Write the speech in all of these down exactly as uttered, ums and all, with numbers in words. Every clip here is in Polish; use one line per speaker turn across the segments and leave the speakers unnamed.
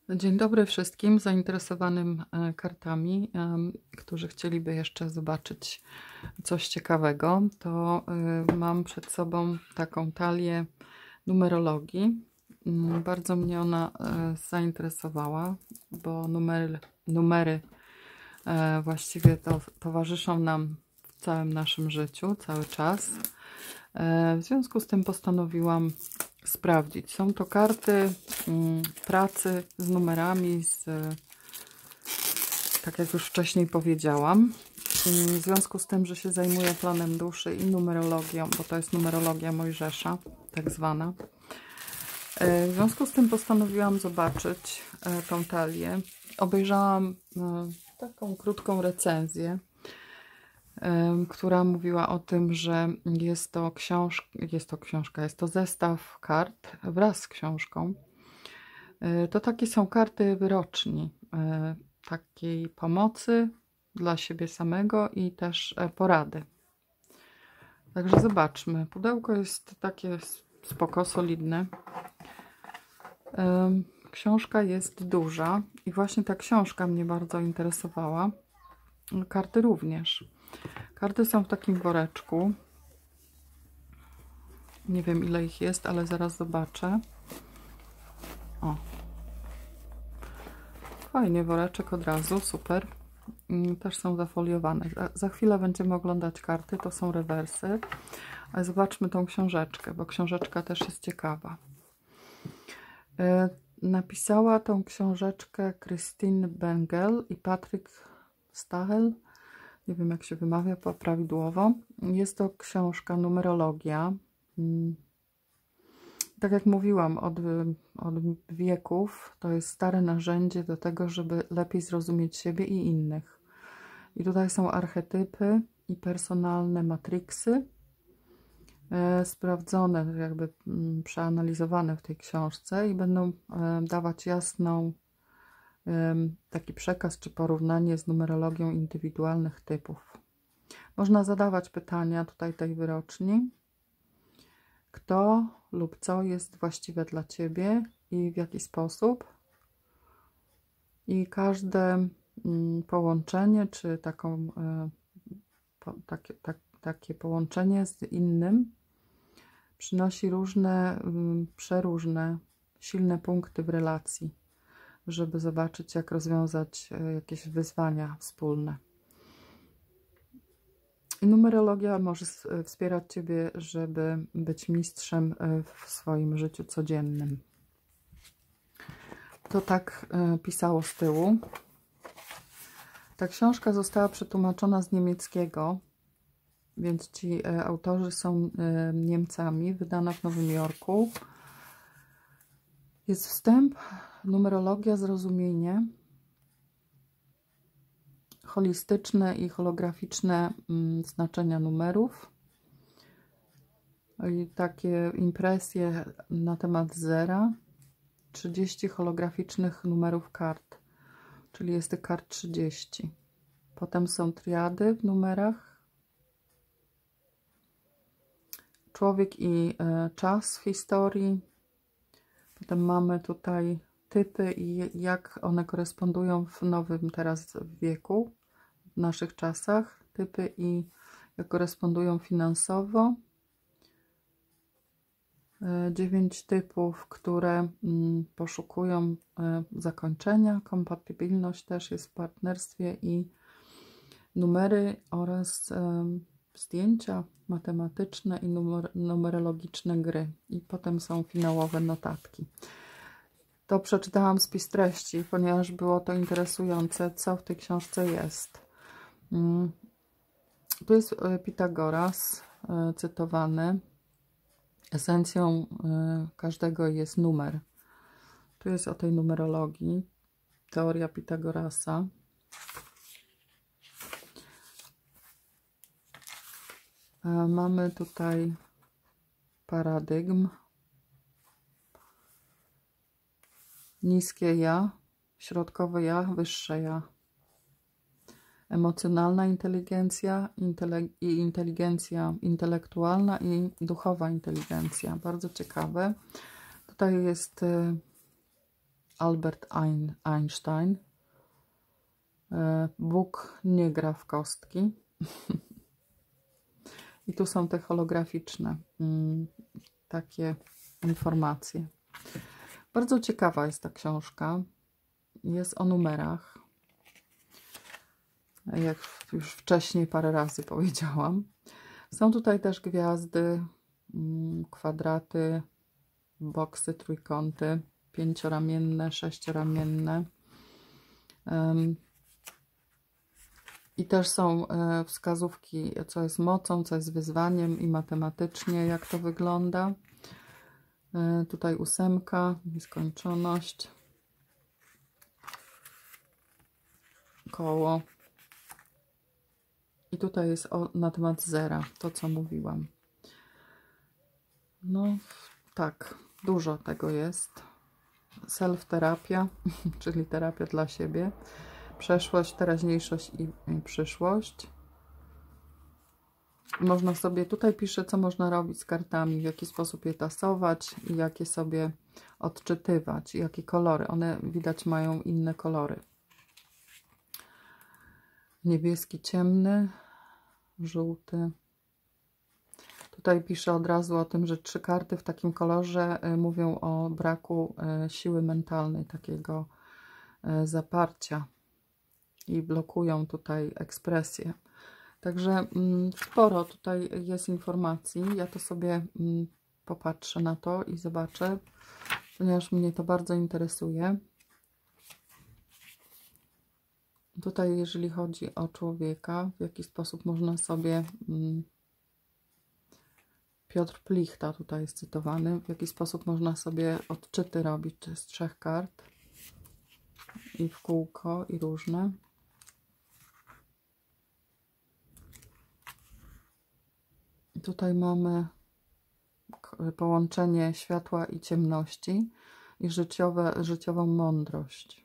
Dzień dobry wszystkim zainteresowanym e, kartami, em, którzy chcieliby jeszcze zobaczyć coś ciekawego. To y, mam przed sobą taką talię numerologii. Mm, Bardzo mnie ona e, zainteresowała, bo numery, numery e, właściwie to towarzyszą nam w całym naszym życiu, cały czas. E, W związku z tym postanowiłam sprawdzić. Są to karty mm, pracy z numerami, z, tak jak już wcześniej powiedziałam. W związku z tym, że się zajmuję planem duszy i numerologią, bo to jest numerologia Mojżesza, tak zwana. E, W związku z tym postanowiłam zobaczyć e, tą talię. Obejrzałam e, taką krótką recenzję, która mówiła o tym, że jest to książka, jest to książka, jest to zestaw kart wraz z książką. To takie są karty wyroczni, takiej pomocy dla siebie samego i też porady. Także zobaczmy. Pudełko jest takie spoko, solidne. Książka jest duża i właśnie ta książka mnie bardzo interesowała. Karty również. Karty są w takim woreczku. Nie wiem, ile ich jest, ale zaraz zobaczę. O. Fajnie, woreczek od razu, super. Też są zafoliowane. Za chwilę będziemy oglądać karty, to są rewersy. Ale zobaczmy tą książeczkę, bo książeczka też jest ciekawa. Napisała tą książeczkę Christine Bengel i Patrick Stahel. Nie wiem, jak się wymawia prawidłowo. Jest to książka numerologia. Tak jak mówiłam, od, od wieków to jest stare narzędzie do tego, żeby lepiej zrozumieć siebie i innych. I tutaj są archetypy i personalne matriksy e, sprawdzone, jakby m, przeanalizowane w tej książce i będą e, dawać jasną e, taki przekaz czy porównanie z numerologią indywidualnych typów. Można zadawać pytania tutaj tej wyroczni. Kto lub co jest właściwe dla Ciebie i w jaki sposób. I każde połączenie, czy taką, po, takie, tak, takie połączenie z innym przynosi różne, przeróżne, silne punkty w relacji, żeby zobaczyć, jak rozwiązać jakieś wyzwania wspólne. I numerologia może wspierać Ciebie, żeby być mistrzem w swoim życiu codziennym. To tak pisało z tyłu. Ta książka została przetłumaczona z niemieckiego, więc ci autorzy są Niemcami, wydana w Nowym Jorku. Jest wstęp, numerologia, zrozumienie, holistyczne i holograficzne znaczenia numerów i takie impresje na temat zera, trzydzieści holograficznych numerów kart, czyli jest tych kart trzydzieści. Potem są triady w numerach, człowiek i czas w historii. Potem mamy tutaj typy i jak one korespondują w nowym teraz wieku, w naszych czasach. Typy i jak korespondują finansowo. Dziewięć typów, które poszukują zakończenia. Kompatybilność też jest w partnerstwie i numery oraz zdjęcia matematyczne i numer numerologiczne gry. I potem są finałowe notatki. To przeczytałam spis treści, ponieważ było to interesujące, co w tej książce jest. Tu jest Pitagoras cytowany. Esencją każdego jest numer. Tu jest o tej numerologii. Teoria Pitagorasa. Mamy tutaj paradygm. Niskie ja, środkowe ja, wyższe ja. Emocjonalna inteligencja intele i inteligencja intelektualna i duchowa inteligencja. Bardzo ciekawe. Tutaj jest Albert Einstein. Bóg nie gra w kostki. I tu są te holograficzne takie informacje. Bardzo ciekawa jest ta książka. Jest o numerach. Jak już wcześniej parę razy powiedziałam. Są tutaj też gwiazdy, kwadraty, boksy, trójkąty, pięcioramienne, sześcioramienne. I też są wskazówki, co jest mocą, co jest wyzwaniem i matematycznie, jak to wygląda. Tutaj ósemka, nieskończoność, koło. I tutaj jest o, na temat zera, to co mówiłam. No tak, dużo tego jest. Self-terapia, czyli terapia dla siebie. Przeszłość, teraźniejszość i, i przyszłość. Można sobie, tutaj pisze, co można robić z kartami, w jaki sposób je tasować i jakie sobie odczytywać, jakie kolory. One widać mają inne kolory. Niebieski ciemny, żółty. Tutaj pisze od razu o tym, że trzy karty w takim kolorze mówią o braku siły mentalnej, takiego zaparcia i blokują tutaj ekspresję. Także sporo tutaj jest informacji. Ja to sobie popatrzę na to i zobaczę, ponieważ mnie to bardzo interesuje. Tutaj, jeżeli chodzi o człowieka, w jaki sposób można sobie... Piotr Plichta tutaj jest cytowany, w jaki sposób można sobie odczyty robić z trzech kart. I w kółko, i różne. Tutaj mamy połączenie światła i ciemności i życiowe, życiową mądrość.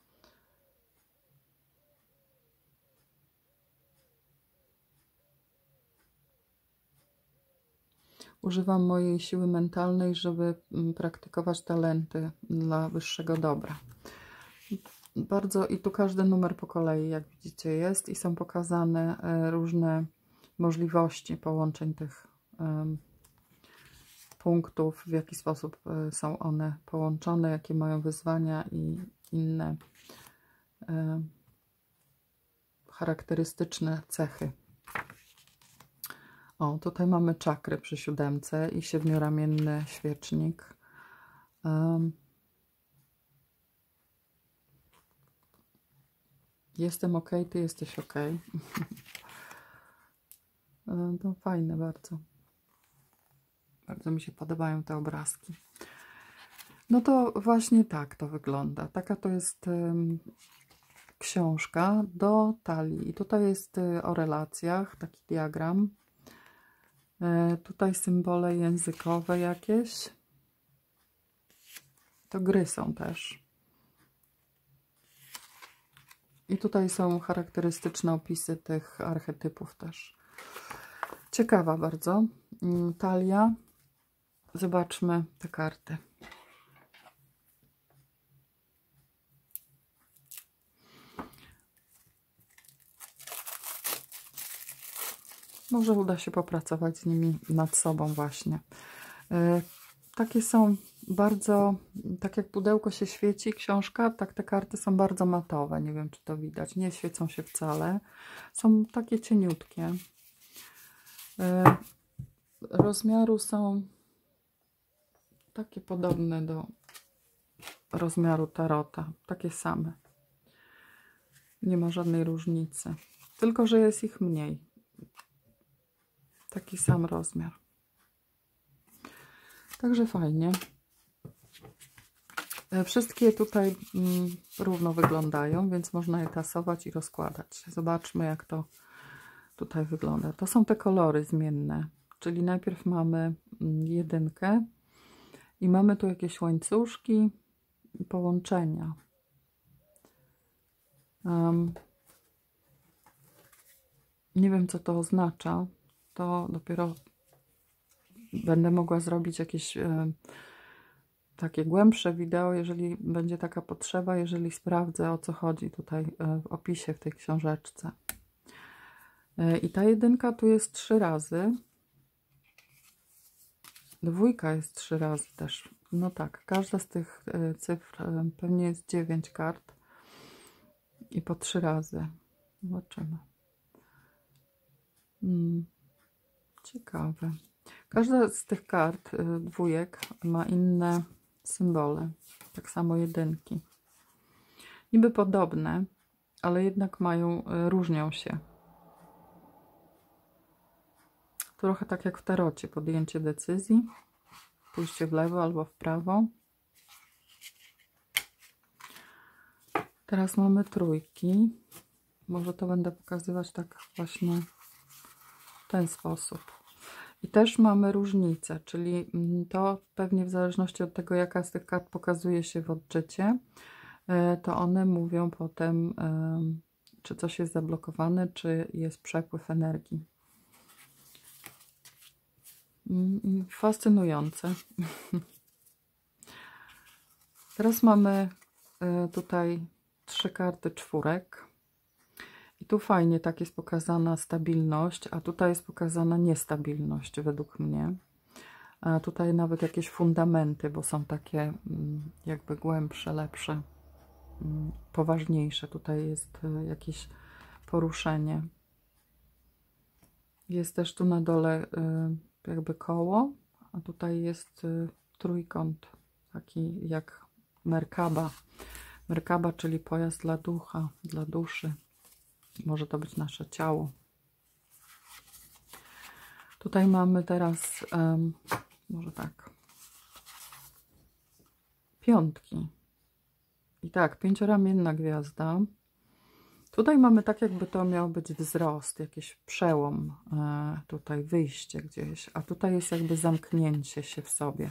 Używam mojej siły mentalnej, żeby praktykować talenty dla wyższego dobra. Bardzo, i tu każdy numer po kolei, jak widzicie, jest i są pokazane różne możliwości połączeń tych um, punktów, w jaki sposób są one połączone, jakie mają wyzwania i inne um, charakterystyczne cechy. O, tutaj mamy czakry przy siódemce i siedmioramienny świecznik. Um, jestem ok, ty jesteś ok. To fajne bardzo. Bardzo mi się podobają te obrazki. No to właśnie tak to wygląda. Taka to jest um, książka do talii. I tutaj jest y, o relacjach, taki diagram. Y, tutaj symbole językowe jakieś. To gry są też. I tutaj są charakterystyczne opisy tych archetypów też. Ciekawa bardzo. Talia. Zobaczmy te karty. Może uda się popracować z nimi nad sobą właśnie. Yy, takie są bardzo, tak jak pudełko się świeci, książka, tak te karty są bardzo matowe. Nie wiem, czy to widać. Nie świecą się wcale. Są takie cieniutkie. Yy, rozmiaru są takie podobne do rozmiaru tarota. Takie same. Nie ma żadnej różnicy. Tylko, że jest ich mniej. Taki sam rozmiar. Także fajnie. Wszystkie tutaj mm, równo wyglądają, więc można je tasować i rozkładać. Zobaczmy, jak to tutaj wygląda. To są te kolory zmienne. Czyli najpierw mamy jedynkę i mamy tu jakieś łańcuszki i połączenia. Um, nie wiem, co to oznacza. To dopiero będę mogła zrobić jakieś e, takie głębsze wideo, jeżeli będzie taka potrzeba, jeżeli sprawdzę, o co chodzi tutaj w opisie w tej książeczce. I ta jedynka tu jest trzy razy. Dwójka jest trzy razy też. No tak, każda z tych cyfr pewnie jest dziewięć kart. I po trzy razy. Zobaczymy. Hmm. Ciekawe. Każda z tych kart dwójek ma inne symbole. Tak samo jedynki. Niby podobne, ale jednak mają, różnią się. Trochę tak jak w tarocie, podjęcie decyzji, pójście w lewo albo w prawo. Teraz mamy trójki. Może to będę pokazywać tak właśnie w ten sposób. I też mamy różnicę, czyli to pewnie w zależności od tego, jaka z tych kart pokazuje się w odczycie, to one mówią potem, czy coś jest zablokowane, czy jest przepływ energii. Fascynujące. Teraz mamy tutaj trzy karty czwórek. I tu fajnie tak jest pokazana stabilność, a tutaj jest pokazana niestabilność według mnie. A tutaj nawet jakieś fundamenty, bo są takie jakby głębsze, lepsze, poważniejsze. Tutaj jest jakieś poruszenie. Jest też tu na dole jakby koło, a tutaj jest trójkąt, taki jak Merkaba. Merkaba, czyli pojazd dla ducha, dla duszy. Może to być nasze ciało. Tutaj mamy teraz, um, może tak, piątki. I tak, pięcioramienna gwiazda. Tutaj mamy tak, jakby to miał być wzrost, jakiś przełom, e, tutaj wyjście gdzieś, a tutaj jest jakby zamknięcie się w sobie.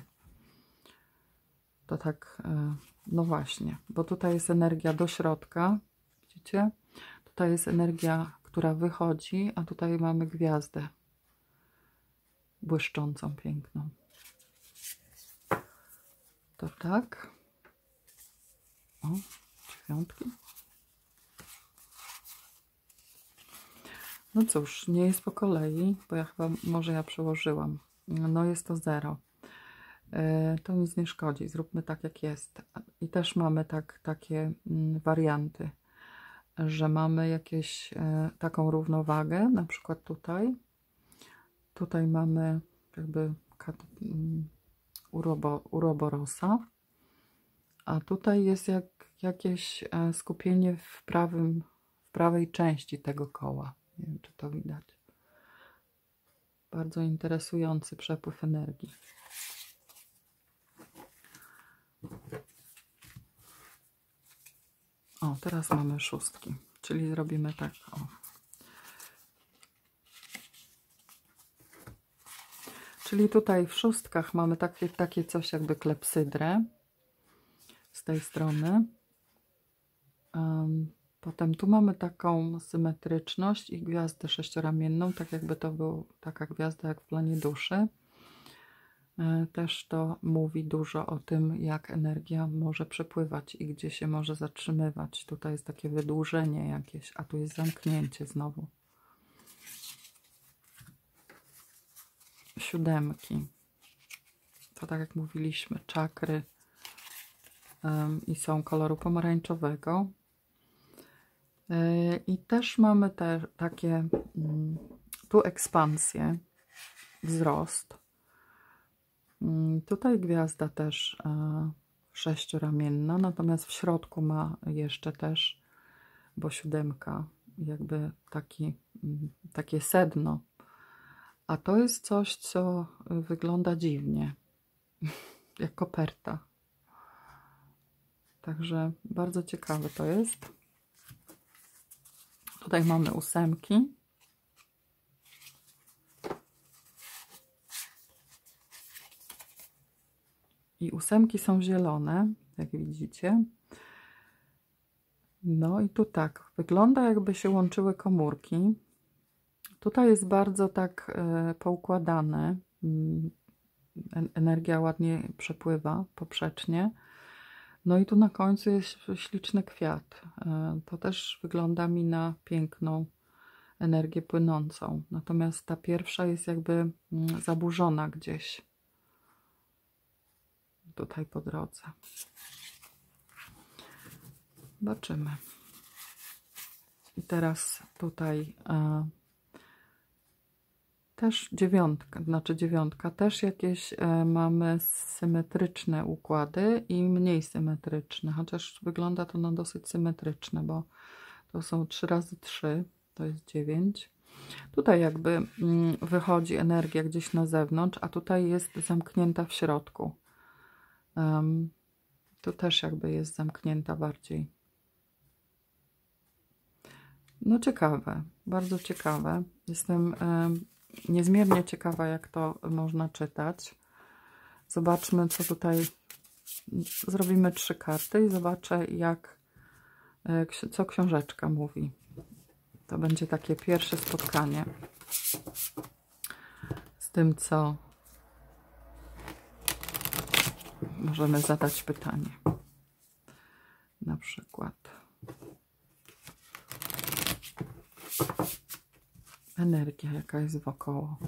To tak, e, no właśnie, bo tutaj jest energia do środka, widzicie? Tutaj jest energia, która wychodzi, a tutaj mamy gwiazdę błyszczącą, piękną. To tak. O, dziewiątki. No cóż, nie jest po kolei, bo ja chyba, może ja przełożyłam. No jest to zero. Yy, to nic nie szkodzi, zróbmy tak jak jest. I też mamy tak, takie mm, warianty, że mamy jakieś e, taką równowagę, na przykład tutaj. Tutaj mamy jakby um, urobo, uroborosa, a tutaj jest jak, jakieś e, skupienie w, prawym, w prawej części tego koła. Nie wiem, czy to widać. Bardzo interesujący przepływ energii. O, teraz mamy szóstki, czyli zrobimy tak, o. Czyli tutaj w szóstkach mamy takie, takie coś jakby klepsydrę z tej strony. Um, potem tu mamy taką symetryczność i gwiazdę sześcioramienną, tak jakby to była taka gwiazda jak w planie duszy. Też to mówi dużo o tym, jak energia może przepływać i gdzie się może zatrzymywać. Tutaj jest takie wydłużenie jakieś, a tu jest zamknięcie znowu. Siódemki. To tak jak mówiliśmy, czakry um, i są koloru pomarańczowego. Yy, I też mamy te takie um, tu ekspansję, wzrost. Tutaj gwiazda też e, sześcioramienna, natomiast w środku ma jeszcze też, bo siódemka, jakby taki, takie sedno. A to jest coś, co wygląda dziwnie, jak koperta. Także bardzo ciekawe to jest. Tutaj mamy ósemki. I ósemki są zielone, jak widzicie. No i tu tak, wygląda jakby się łączyły komórki. Tutaj jest bardzo tak e, poukładane. energia ładnie przepływa poprzecznie. No i tu na końcu jest śliczny kwiat. To też wygląda mi na piękną energię płynącą. Natomiast ta pierwsza jest jakby zaburzona gdzieś. Tutaj po drodze. Zobaczymy. I teraz tutaj e, też dziewiątka, znaczy dziewiątka, też jakieś e, mamy symetryczne układy i mniej symetryczne, chociaż wygląda to na dosyć symetryczne, bo to są trzy razy trzy, to jest dziewięć. Tutaj jakby mm, wychodzi energia gdzieś na zewnątrz, a tutaj jest zamknięta w środku. Um, tu też jakby jest zamknięta bardziej. No ciekawe, bardzo ciekawe. Jestem e, niezmiernie ciekawa, jak to można czytać. Zobaczmy, co tutaj... Zrobimy trzy karty i zobaczę, jak, e, co książeczka mówi. To będzie takie pierwsze spotkanie z tym, co możemy zadać pytanie. Na przykład energia, jaka jest wokoło.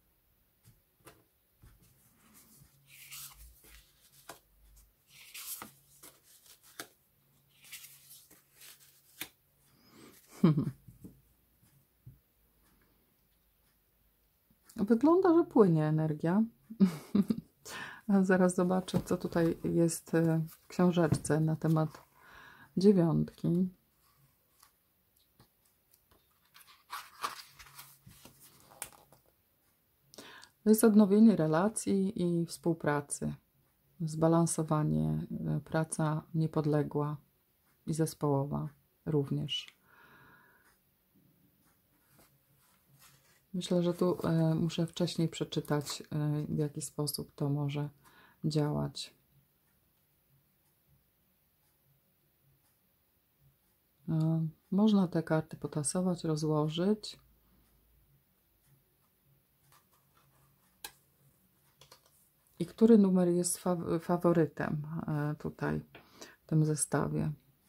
Wygląda, że płynie energia. Zaraz zobaczę, co tutaj jest w książeczce na temat dziewiątki. To jest odnowienie relacji i współpracy, zbalansowanie, praca niepodległa i zespołowa również. Myślę, że tu e, muszę wcześniej przeczytać, e, w jaki sposób to może działać. E, można te karty potasować, rozłożyć. I który numer jest fa faworytem e, tutaj w tym zestawie?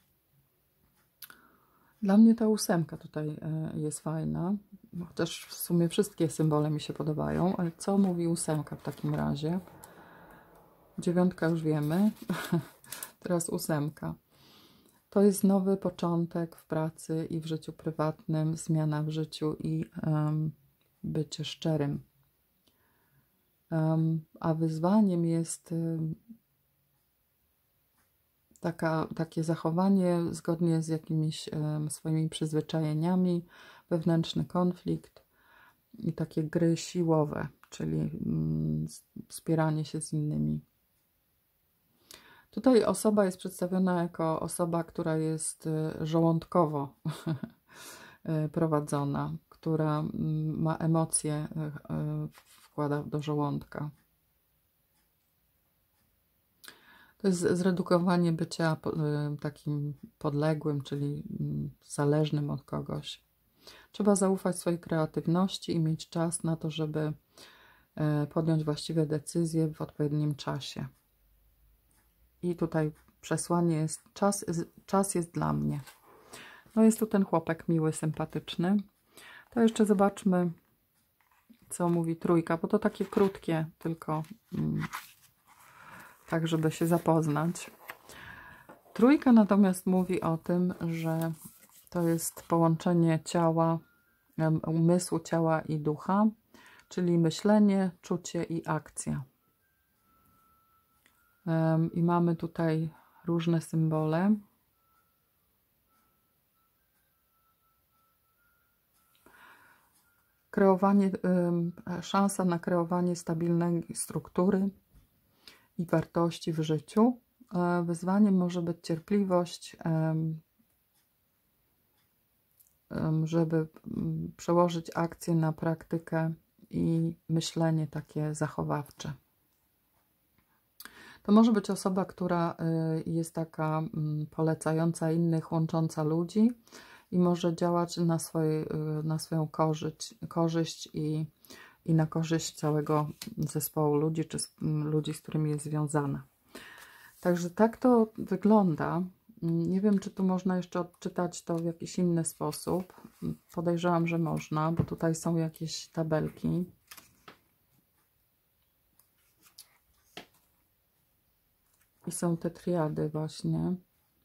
Dla mnie ta ósemka tutaj e, jest fajna. Chociaż w sumie wszystkie symbole mi się podobają. Ale co mówi ósemka w takim razie? Dziewiątka już wiemy. Teraz ósemka. To jest nowy początek w pracy i w życiu prywatnym, zmiana w życiu i um, bycie szczerym. Um, a wyzwaniem jest um, taka, takie zachowanie zgodnie z jakimiś um, swoimi przyzwyczajeniami, wewnętrzny konflikt i takie gry siłowe, czyli um, wspieranie się z innymi. Tutaj osoba jest przedstawiona jako osoba, która jest żołądkowo prowadzona, która ma emocje, wkłada do żołądka. To jest zredukowanie bycia takim podległym, czyli zależnym od kogoś. Trzeba zaufać swojej kreatywności i mieć czas na to, żeby podjąć właściwe decyzje w odpowiednim czasie. I tutaj przesłanie jest czas, czas jest dla mnie. No jest tu ten chłopek miły, sympatyczny. To jeszcze zobaczmy, co mówi trójka, bo to takie krótkie, tylko mm, tak, żeby się zapoznać. Trójka natomiast mówi o tym, że to jest połączenie ciała, umysłu, ciała i ducha, czyli myślenie, czucie i akcja. I mamy tutaj różne symbole. Kreowanie, szansa na kreowanie stabilnej struktury i wartości w życiu. Wyzwaniem może być cierpliwość, żeby przełożyć akcję na praktykę i myślenie takie zachowawcze. To może być osoba, która jest taka polecająca innych, łącząca ludzi i może działać na, swoje, na swoją korzyść, korzyść i i na korzyść całego zespołu ludzi, czy ludzi, z którymi jest związana. Także tak to wygląda. Nie wiem, czy tu można jeszcze odczytać to w jakiś inny sposób. Podejrzewam, że można, bo tutaj są jakieś tabelki. I są te triady właśnie.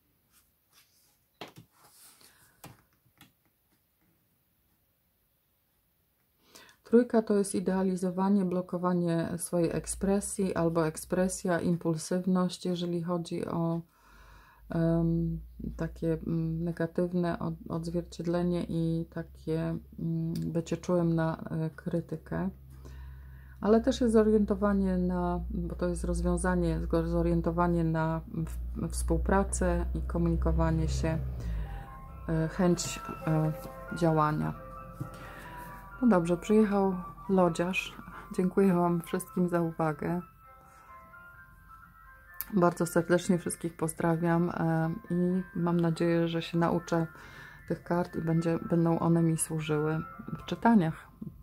Trójka to jest idealizowanie, blokowanie swojej ekspresji albo ekspresja, impulsywność, jeżeli chodzi o um, takie um, negatywne od, odzwierciedlenie i takie um, bycie czułym na y, krytykę. Ale też jest zorientowanie na, bo to jest rozwiązanie, zorientowanie na w, współpracę i komunikowanie się, y, chęć y, działania. No dobrze, przyjechał lodziarz. Dziękuję Wam wszystkim za uwagę. Bardzo serdecznie wszystkich pozdrawiam i mam nadzieję, że się nauczę tych kart i będzie, będą one mi służyły w czytaniach.